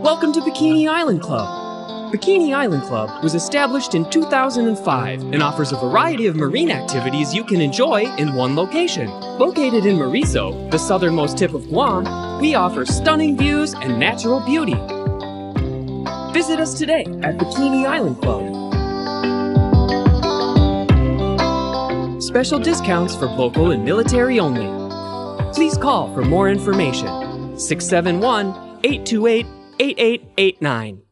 Welcome to Bikini Island Club. Bikini Island Club was established in 2005 and offers a variety of marine activities you can enjoy in one location. Located in Mauricio, the southernmost tip of Guam, we offer stunning views and natural beauty. Visit us today at Bikini Island Club. Special discounts for local and military only. Please call for more information. 671-828-8889.